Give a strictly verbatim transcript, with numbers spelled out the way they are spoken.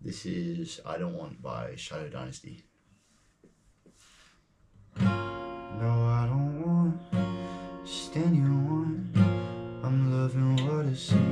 This is I Don't Want by Shiloh Dynasty. No, I don't want stand you on. I'm loving what I see.